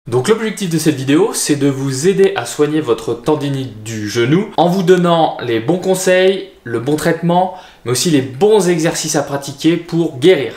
Donc l'objectif de cette vidéo, c'est de vous aider à soigner votre tendinite du genou en vous donnant les bons conseils, le bon traitement, mais aussi les bons exercices à pratiquer pour guérir.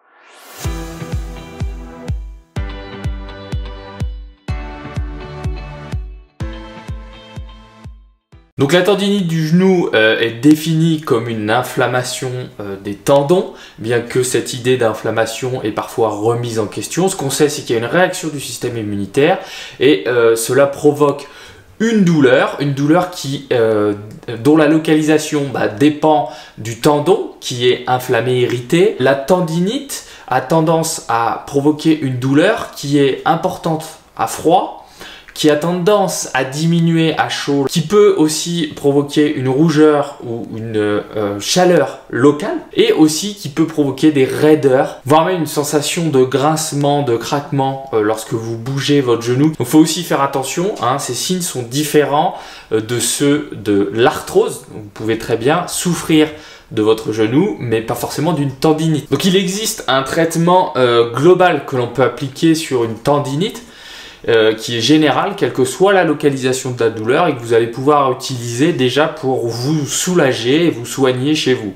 Donc la tendinite du genou est définie comme une inflammation des tendons, bien que cette idée d'inflammation est parfois remise en question. Ce qu'on sait, c'est qu'il y a une réaction du système immunitaire et cela provoque une douleur dont la localisation dépend du tendon qui est inflammé, irrité. La tendinite a tendance à provoquer une douleur qui est importante à froid, qui a tendance à diminuer à chaud, qui peut aussi provoquer une rougeur ou une chaleur locale, et aussi qui peut provoquer des raideurs, voire même une sensation de grincement, de craquement lorsque vous bougez votre genou. Donc il faut aussi faire attention, ces signes sont différents de ceux de l'arthrose. Vous pouvez très bien souffrir de votre genou, mais pas forcément d'une tendinite. Donc il existe un traitement global que l'on peut appliquer sur une tendinite, qui est général, quelle que soit la localisation de la douleur, et que vous allez pouvoir utiliser déjà pour vous soulager et vous soigner chez vous.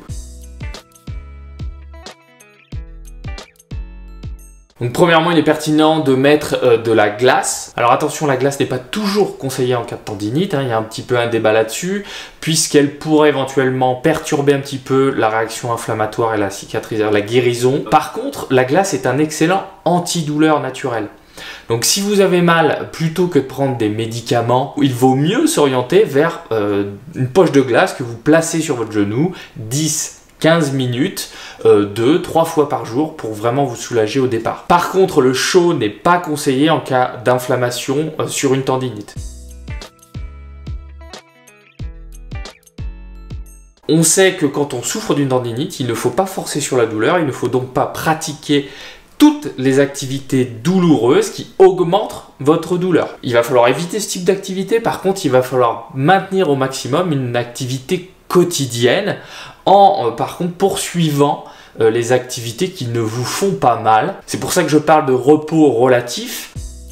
Donc premièrement, il est pertinent de mettre de la glace. Alors attention, la glace n'est pas toujours conseillée en cas de tendinite, il y a un petit peu un débat là-dessus, puisqu'elle pourrait éventuellement perturber un petit peu la réaction inflammatoire et la guérison. Par contre, la glace est un excellent antidouleur naturel. Donc si vous avez mal, plutôt que de prendre des médicaments, il vaut mieux s'orienter vers une poche de glace que vous placez sur votre genou 10-15 minutes, 2-3 fois par jour pour vraiment vous soulager au départ. Par contre, le chaud n'est pas conseillé en cas d'inflammation sur une tendinite. On sait que quand on souffre d'une tendinite, il ne faut pas forcer sur la douleur, il ne faut donc pas pratiquer toutes les activités douloureuses qui augmentent votre douleur. Il va falloir éviter ce type d'activité. Par contre, il va falloir maintenir au maximum une activité quotidienne en par contre poursuivant les activités qui ne vous font pas mal. C'est pour ça que je parle de repos relatif.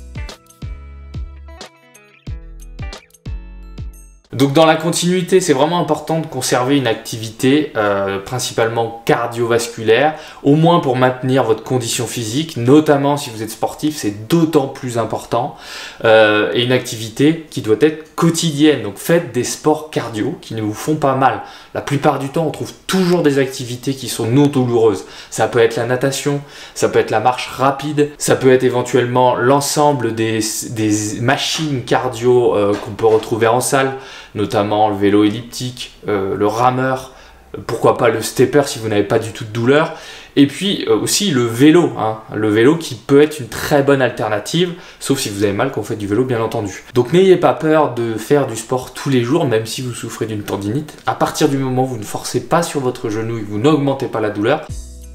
Donc dans la continuité, c'est vraiment important de conserver une activité principalement cardiovasculaire, au moins pour maintenir votre condition physique, notamment si vous êtes sportif, c'est d'autant plus important, et une activité qui doit être quotidienne. Donc faites des sports cardio qui ne vous font pas mal. La plupart du temps, on trouve toujours des activités qui sont non douloureuses. Ça peut être la natation, ça peut être la marche rapide, ça peut être éventuellement l'ensemble des machines cardio qu'on peut retrouver en salle, notamment le vélo elliptique, le rameur, pourquoi pas le stepper si vous n'avez pas du tout de douleur, et puis aussi le vélo, le vélo qui peut être une très bonne alternative, sauf si vous avez mal quand vous faites du vélo bien entendu. Donc n'ayez pas peur de faire du sport tous les jours, même si vous souffrez d'une tendinite. À partir du moment où vous ne forcez pas sur votre genou et que vous n'augmentez pas la douleur.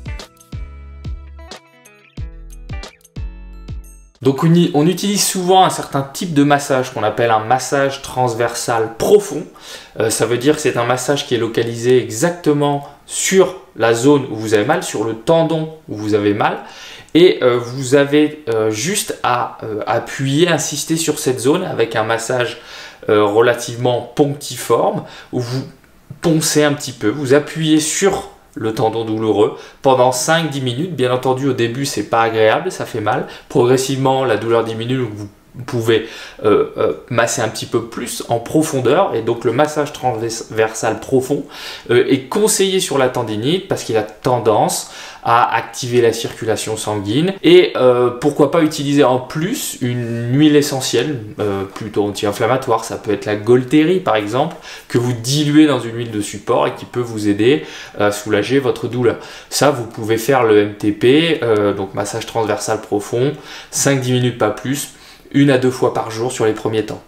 Donc on utilise souvent un certain type de massage qu'on appelle un massage transversal profond. Ça veut dire que c'est un massage qui est localisé exactement sur la zone où vous avez mal, sur le tendon où vous avez mal. Et vous avez juste à appuyer, insister sur cette zone avec un massage relativement punctiforme où vous poncez un petit peu, vous appuyez sur le tendon douloureux pendant 5-10 minutes. Bien entendu, au début, c'est pas agréable, ça fait mal. Progressivement, la douleur diminue, donc vous pouvez masser un petit peu plus en profondeur, et donc le massage transversal profond est conseillé sur la tendinite parce qu'il a tendance à activer la circulation sanguine, et pourquoi pas utiliser en plus une huile essentielle plutôt anti-inflammatoire. Ça peut être la Golteri par exemple, que vous diluez dans une huile de support et qui peut vous aider à soulager votre douleur. Ça, vous pouvez faire le MTP, donc massage transversal profond, 5-10 minutes pas plus, 1 à 2 fois par jour sur les premiers temps.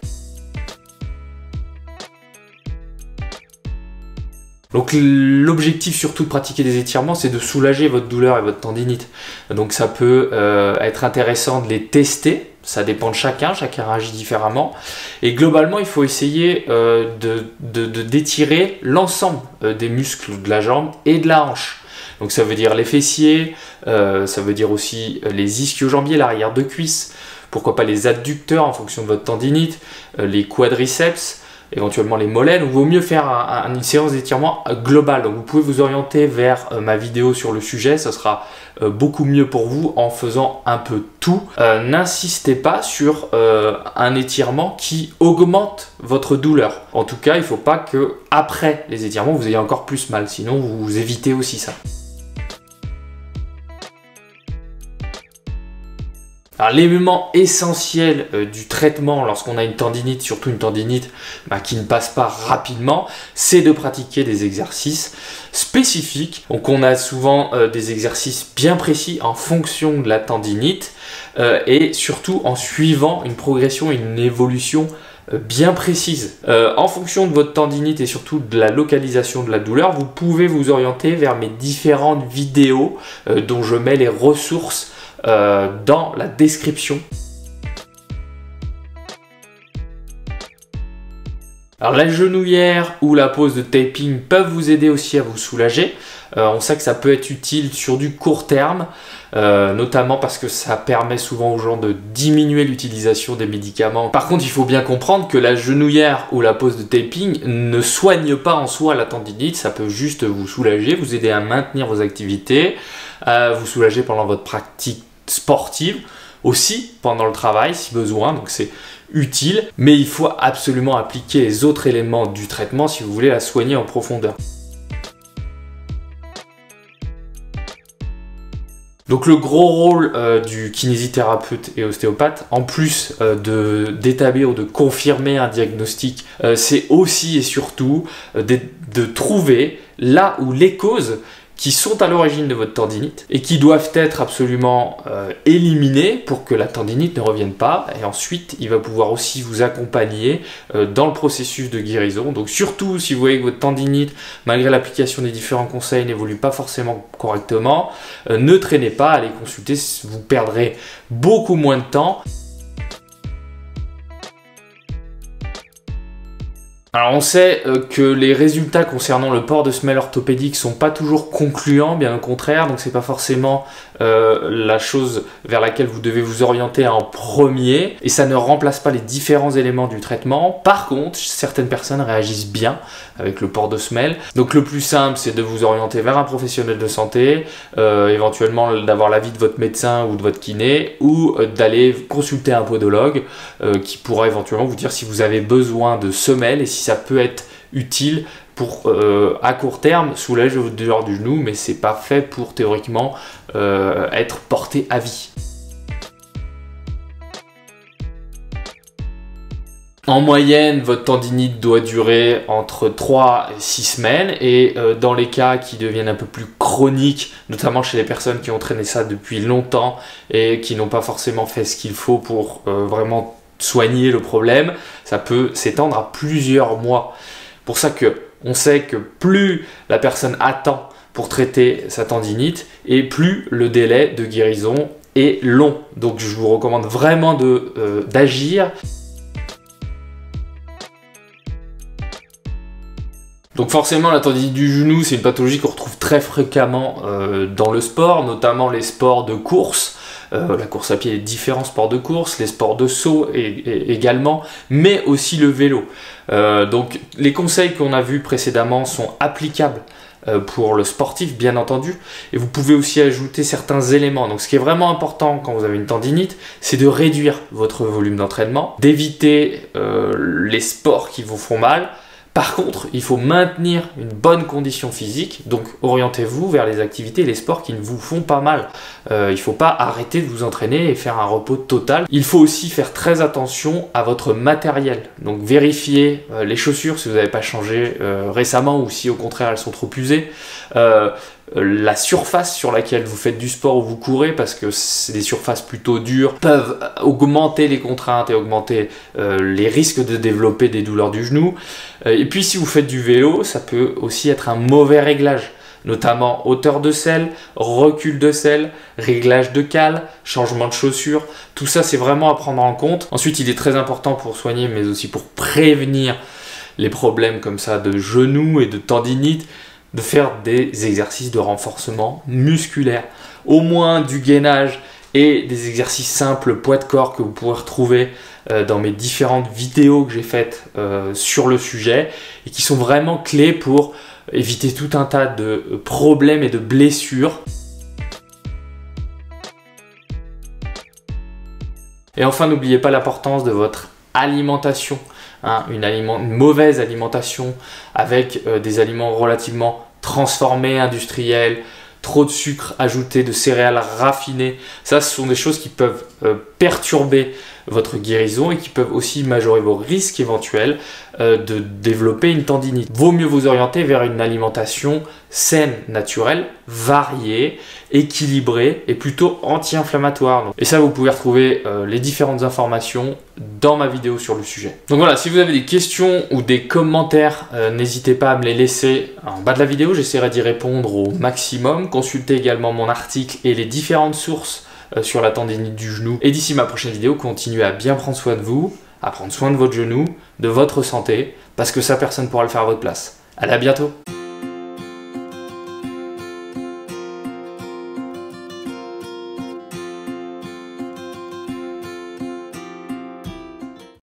Donc l'objectif surtout de pratiquer des étirements, c'est de soulager votre douleur et votre tendinite. Donc ça peut être intéressant de les tester, ça dépend de chacun réagit différemment. Et globalement, il faut essayer d'étirer l'ensemble des muscles de la jambe et de la hanche. Donc ça veut dire les fessiers, ça veut dire aussi les ischio-jambiers, l'arrière de cuisse, pourquoi pas les adducteurs en fonction de votre tendinite, les quadriceps, éventuellement les mollets. Donc, il vaut mieux faire une séance d'étirement globale. Donc, vous pouvez vous orienter vers ma vidéo sur le sujet. Ça sera beaucoup mieux pour vous en faisant un peu tout. N'insistez pas sur un étirement qui augmente votre douleur. En tout cas, il ne faut pas que après les étirements, vous ayez encore plus mal. Sinon, vous évitez aussi ça. Alors, l'élément essentiel du traitement lorsqu'on a une tendinite, surtout une tendinite qui ne passe pas rapidement, c'est de pratiquer des exercices spécifiques. Donc on a souvent des exercices bien précis en fonction de la tendinite et surtout en suivant une progression et une évolution bien précise. En fonction de votre tendinite et surtout de la localisation de la douleur, vous pouvez vous orienter vers mes différentes vidéos dont je mets les ressources dans la description. Alors la genouillère ou la pose de taping peuvent vous aider aussi à vous soulager. On sait que ça peut être utile sur du court terme, notamment parce que ça permet souvent aux gens de diminuer l'utilisation des médicaments. Par contre, il faut bien comprendre que la genouillère ou la pose de taping ne soigne pas en soi la tendinite, ça peut juste vous soulager, vous aider à maintenir vos activités, à vous soulager pendant votre pratique sportive, aussi pendant le travail si besoin, donc c'est utile, mais il faut absolument appliquer les autres éléments du traitement si vous voulez la soigner en profondeur. Donc le gros rôle du kinésithérapeute et ostéopathe, en plus d'établir ou de confirmer un diagnostic, c'est aussi et surtout de trouver là où les causes qui sont à l'origine de votre tendinite et qui doivent être absolument éliminées pour que la tendinite ne revienne pas. Et ensuite, il va pouvoir aussi vous accompagner dans le processus de guérison. Donc surtout, si vous voyez que votre tendinite, malgré l'application des différents conseils, n'évolue pas forcément correctement, ne traînez pas, allez consulter, vous perdrez beaucoup moins de temps. Alors on sait que les résultats concernant le port de semelles orthopédiques sont pas toujours concluants, bien au contraire, donc c'est pas forcément la chose vers laquelle vous devez vous orienter en premier, et ça ne remplace pas les différents éléments du traitement. Par contre, certaines personnes réagissent bien avec le port de semelles, donc le plus simple c'est de vous orienter vers un professionnel de santé, éventuellement d'avoir l'avis de votre médecin ou de votre kiné, ou d'aller consulter un podologue qui pourra éventuellement vous dire si vous avez besoin de semelles et si ça peut être utile pour à court terme soulager votre douleur du genou, mais c'est pas fait pour théoriquement être porté à vie. En moyenne, votre tendinite doit durer entre 3 et 6 semaines et dans les cas qui deviennent un peu plus chroniques, notamment chez les personnes qui ont traîné ça depuis longtemps et qui n'ont pas forcément fait ce qu'il faut pour vraiment soigner le problème, ça peut s'étendre à plusieurs mois. Pour ça que on sait que plus la personne attend pour traiter sa tendinite et plus le délai de guérison est long. Donc je vous recommande vraiment d'agir. Donc forcément la tendinite du genou c'est une pathologie qu'on retrouve très fréquemment dans le sport, notamment les sports de course. La course à pied, les différents sports de course, les sports de saut également, mais aussi le vélo. Donc les conseils qu'on a vus précédemment sont applicables pour le sportif bien entendu, et vous pouvez aussi ajouter certains éléments. Donc ce qui est vraiment important quand vous avez une tendinite, c'est de réduire votre volume d'entraînement, d'éviter les sports qui vous font mal. Par contre, il faut maintenir une bonne condition physique, donc orientez-vous vers les activités et les sports qui ne vous font pas mal. Il ne faut pas arrêter de vous entraîner et faire un repos total. Il faut aussi faire très attention à votre matériel. Donc vérifiez les chaussures si vous n'avez pas changé récemment ou si au contraire elles sont trop usées. La surface sur laquelle vous faites du sport ou vous courez, parce que c'est des surfaces plutôt dures, peuvent augmenter les contraintes et augmenter les risques de développer des douleurs du genou. Et puis si vous faites du vélo, ça peut aussi être un mauvais réglage, notamment hauteur de selle, recul de selle, réglage de cale, changement de chaussures. Tout ça c'est vraiment à prendre en compte. Ensuite il est très important pour soigner mais aussi pour prévenir les problèmes comme ça de genoux et de tendinite, de faire des exercices de renforcement musculaire, au moins du gainage et des exercices simples poids de corps que vous pourrez retrouver dans mes différentes vidéos que j'ai faites sur le sujet et qui sont vraiment clés pour éviter tout un tas de problèmes et de blessures. Et enfin, n'oubliez pas l'importance de votre alimentation. Une mauvaise alimentation avec des aliments relativement transformés, industriels, trop de sucre ajouté, de céréales raffinées. Ça, ce sont des choses qui peuvent perturber votre guérison et qui peuvent aussi majorer vos risques éventuels de développer une tendinite. Vaut mieux vous orienter vers une alimentation saine, naturelle, variée, équilibrée et plutôt anti-inflammatoire. Et ça, vous pouvez retrouver les différentes informations dans ma vidéo sur le sujet. Donc voilà, si vous avez des questions ou des commentaires, n'hésitez pas à me les laisser en bas de la vidéo, j'essaierai d'y répondre au maximum. Consultez également mon article et les différentes sources sur la tendinite du genou. Et d'ici ma prochaine vidéo, continuez à bien prendre soin de vous, à prendre soin de votre genou, de votre santé, parce que ça, personne ne pourra le faire à votre place. Allez, à bientôt!